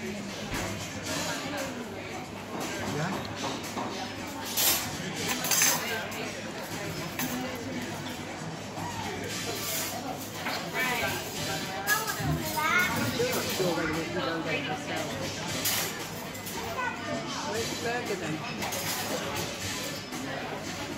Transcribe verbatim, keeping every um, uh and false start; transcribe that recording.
Yeah. Sure, whether we can go get it ourselves. Where's the burger then?